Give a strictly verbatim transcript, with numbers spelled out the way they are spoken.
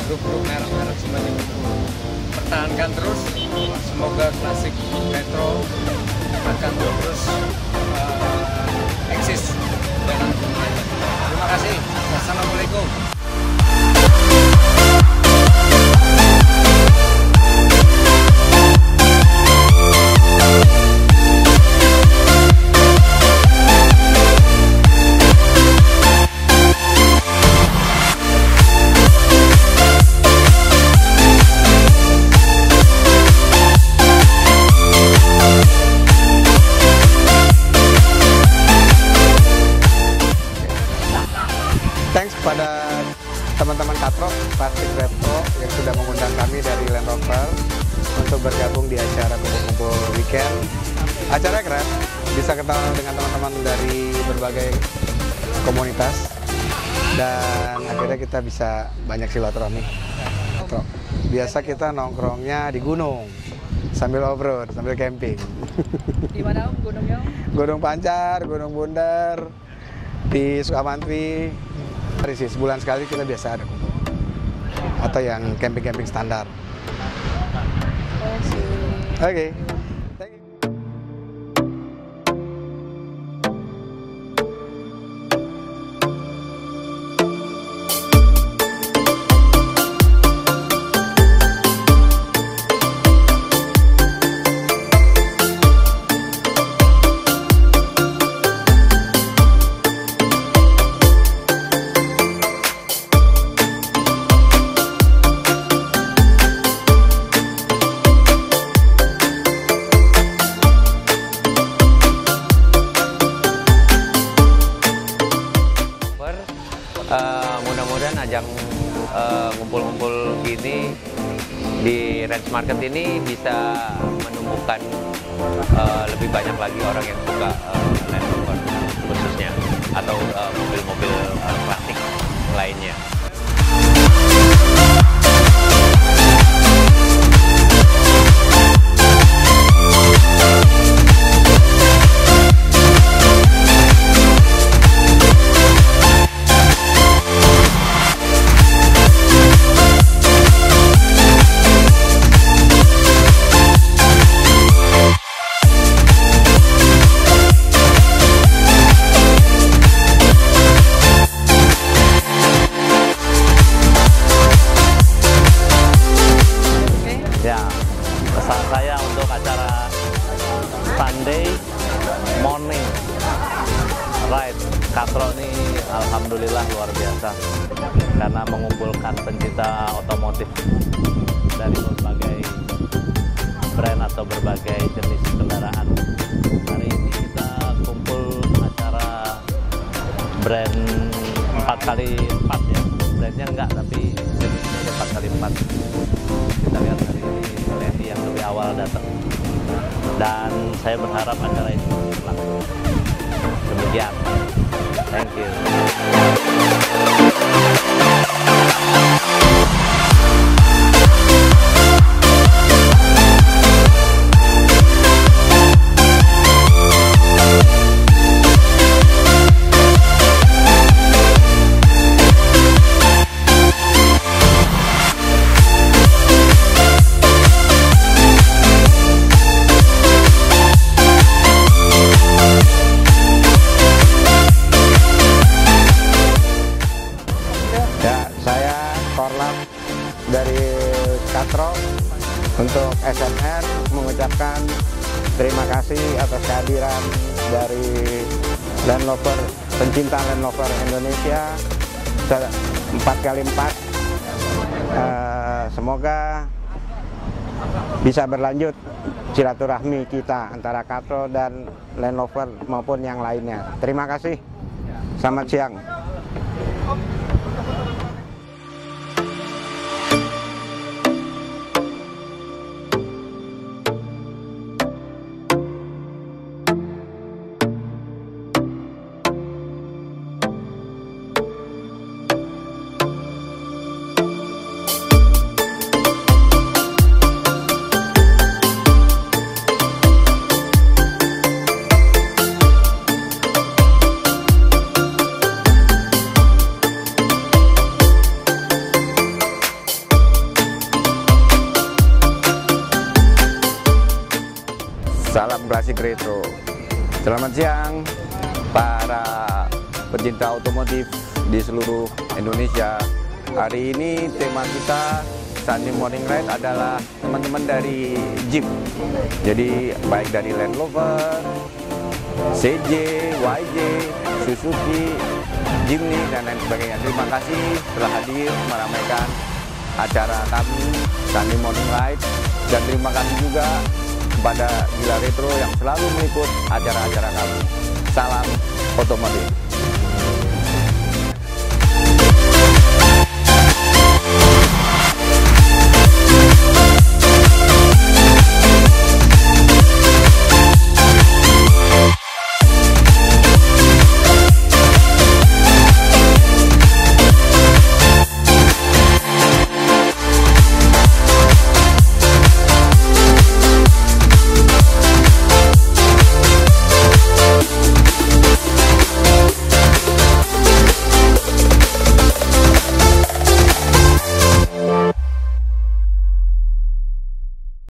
grup-grup merek-merek semuanya pertahankan terus. Semoga klasik retro akan terus uh, eksis. Terima kasih. Wassalamualaikum. Thanks pada teman-teman Katro Plastik Retro yang sudah mengundang kami dari Land Rover untuk bergabung di acara kumpul-kumpul weekend. Acara keren, bisa ketemu dengan teman-teman dari berbagai komunitas dan akhirnya kita bisa banyak silaturahmi. Biasa kita nongkrongnya di gunung sambil off-road, sambil camping. Di mana Om gunungnya? Gunung Pancar, Gunung Bundar, di Sukamantri. Sih, sebulan sekali kita biasa ada kumpul atau yang camping-camping standar. Oke. Okay. Uh, mudah-mudahan ajang ngumpul-ngumpul uh, gini di Range Market ini bisa menumbuhkan uh, lebih banyak lagi orang yang suka uh, Land Rover khususnya atau mobil-mobil uh, uh, klasik lainnya. Pesan saya untuk acara Sunday Morning Ride Katro ini alhamdulillah luar biasa karena mengumpulkan pencinta otomotif dari berbagai brand atau berbagai jenis kendaraan. Hari ini kita kumpul acara brand empat kali empat ya, brandnya enggak tapi jenisnya empat kali empat. Kita lihat hari ini Levi yang lebih awal datang dan saya berharap acara ini berlangsung. Demikian, thank you. Dari Katro untuk S M R mengucapkan terima kasih atas kehadiran dari Land Rover, pencinta Land Rover Indonesia empat kali empat. Uh, semoga bisa berlanjut silaturahmi kita antara Katro dan Land Rover maupun yang lainnya. Terima kasih. Selamat siang. Klasik Retro. Selamat siang para pecinta otomotif di seluruh Indonesia. Hari ini tema kita Sunday Morning Ride adalah teman-teman dari Jeep. Jadi baik dari Land Rover, C J, Y J, Suzuki, Jimny, dan lain sebagainya. Terima kasih telah hadir meramaikan acara kami Sunday Morning Ride, dan terima kasih juga kepada Gila Retro yang selalu meliput acara-acara kami. Salam otomotif.